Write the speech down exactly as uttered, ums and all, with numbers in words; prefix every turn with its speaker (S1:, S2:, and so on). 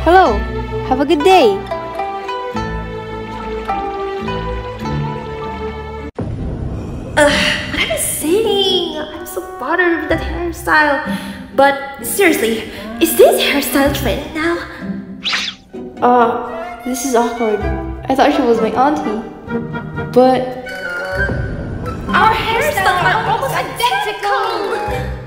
S1: Hello, have a good day.
S2: Ugh, what am I saying? I'm so bothered with that hairstyle. But seriously, is this hairstyle trending now?
S1: Uh, this is awkward. I thought she was my auntie. But
S2: our hairstyles are almost identical!